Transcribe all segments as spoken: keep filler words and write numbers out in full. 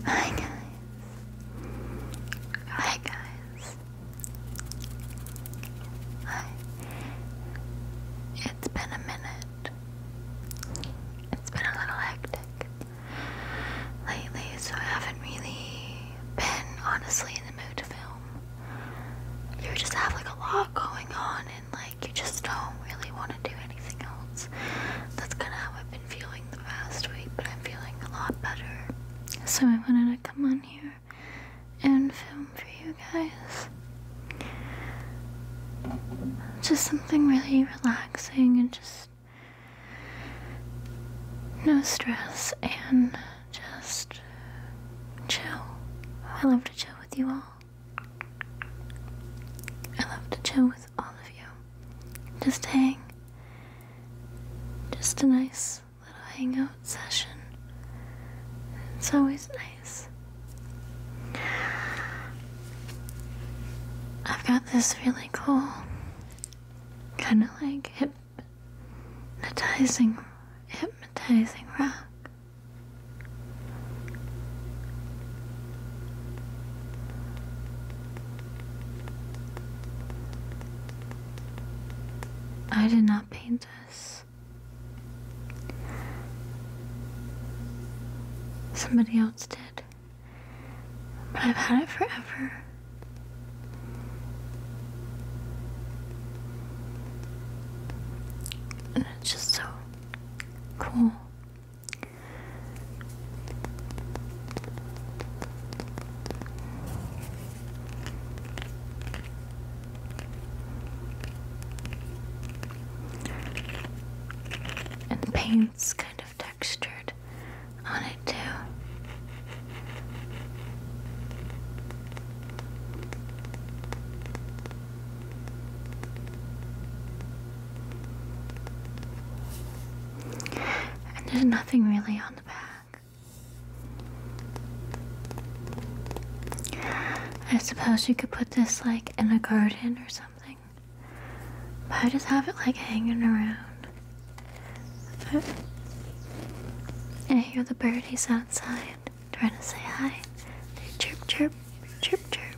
Hi guys. Hi guys. Hi. It's been a minute. It's been a little hectic lately, so I haven't really been honestly in the mood to film. You just have like a lot going on and like you just don't really want to do anything else. That's kind of how I've been feeling the past week, but I'm feeling a lot better. So I wanted to come on here and film for you guys. Just something really relaxing and just no stress and just chill. I love to chill with you all. I love to chill with all of you. Just hang. Just a nice little hangout session. It's always nice. I've got this really cool, kind of like hypnotizing, hypnotizing rock. I did not paint this. Somebody else did. But I've had it forever. And it's just so cool. And the paint's kind of textured on it too. And there's nothing really on the back. I suppose you could put this like in a garden or something. But I just have it like hanging around. I hear the birdies outside trying to say hi. They chirp, chirp, chirp, chirp.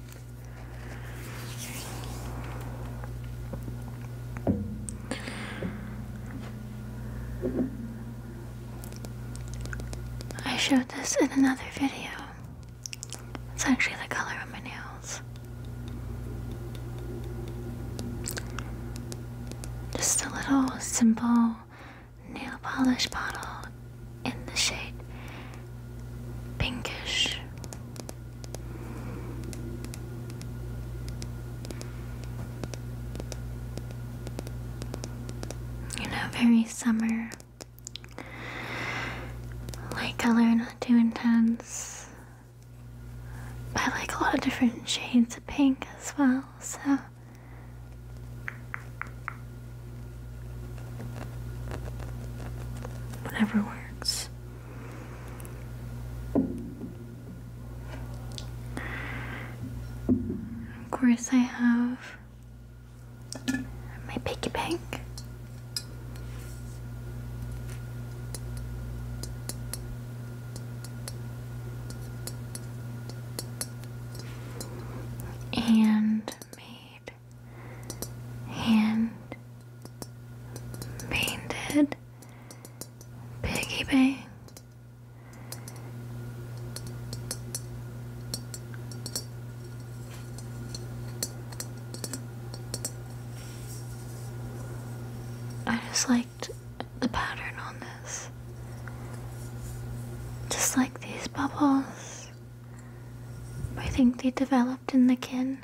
I showed this in another video. It's actually the color of my nails. Just a little simple nail polish bottle in the shade pinkish. You know, very summer. Light color, not too intense. I like a lot of different shades of pink as well, so whatever works. Of course I have my piggy bank. And made, hand painted piggy bank. I just liked the pattern on this. Just like these bubbles. I think they developed in the kin.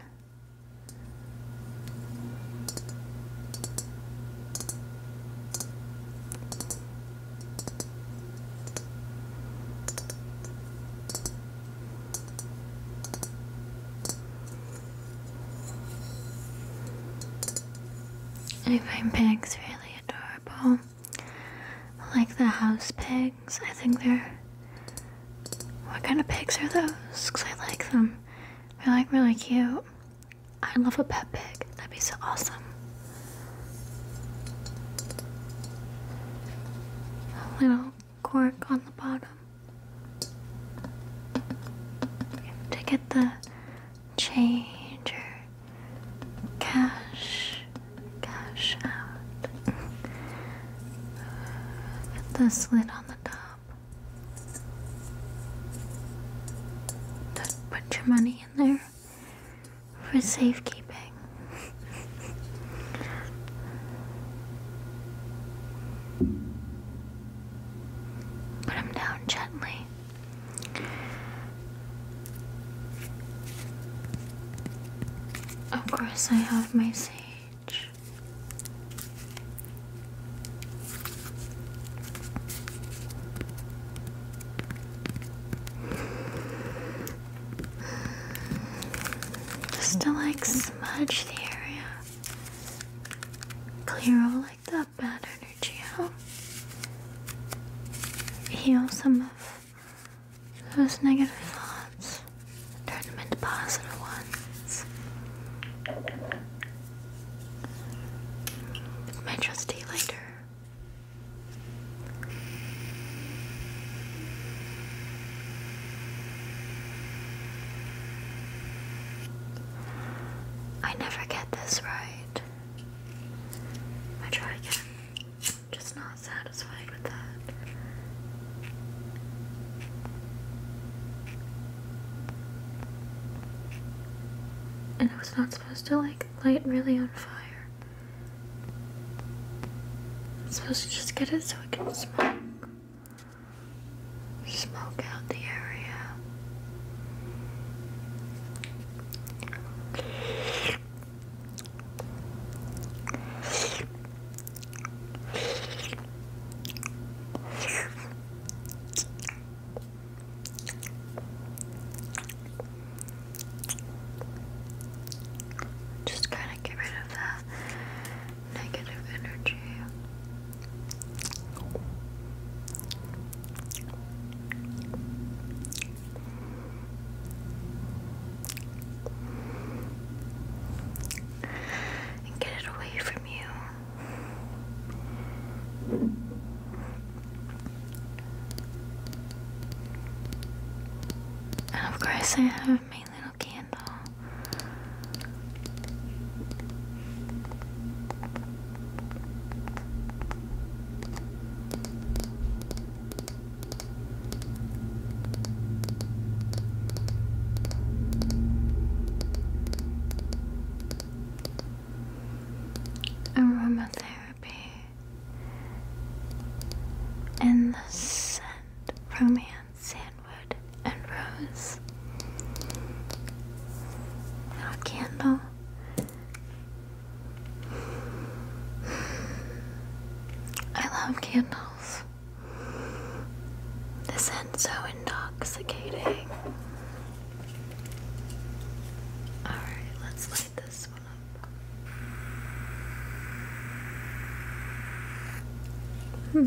I find pigs really adorable. I like the house pigs. I think they're... What kind of pigs are those? Because I like them. They're like really cute. I love a pet pig. That'd be so awesome. A little cork on the bottom. get the change or cash, cash out. Get the slit on the top. Just put your money in there for safekeeping. Put them down gently. Of course, I have my sage. Just to like smudge the area. Clear all like that bad energy out. Heal some of those negative thoughts. Turn them into positive ones. With my trusty lighter. I never get this right. I try again. I'm just not satisfied with that. And I was not supposed to like light really on fire. I'm supposed to just get it so it can smoke. Smoke out the area. Just kind of get rid of that negative energy. And get it away from you. And of course I have my little candle. Aromatherapy and the scent, romance, sandwood, and rose. Little candle. I love candles. The scent's so intoxicating. Alright, let's light this one up. Hmm.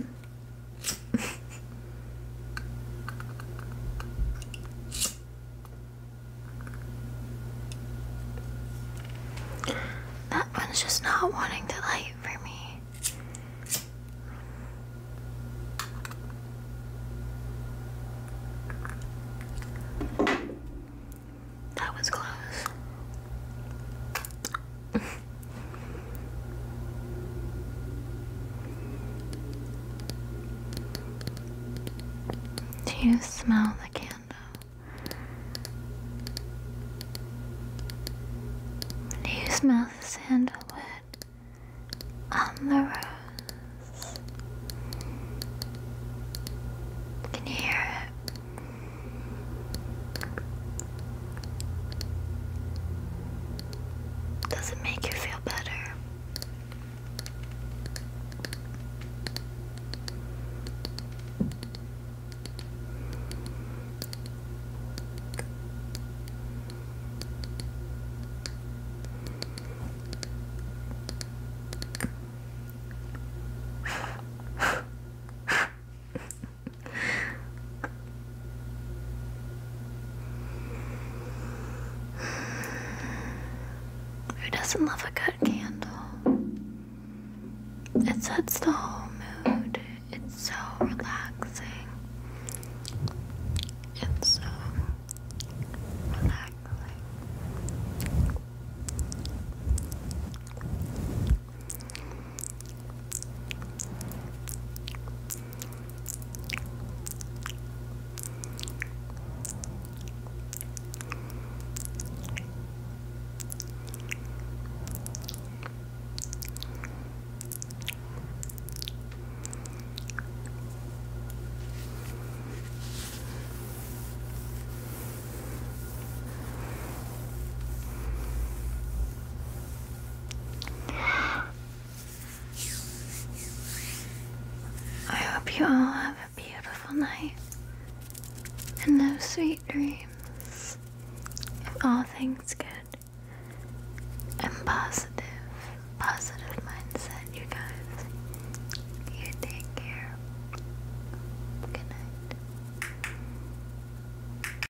That one's just not wanting to light for me. That was close. Do you smell the candle? Do you smell the sandalwood on the rose? Can you hear it? Does it make you feel better? Who doesn't love a good candle? It sets the whole mood. It's so relaxing. It's so relaxing. you all have a beautiful night and those sweet dreams. If all things go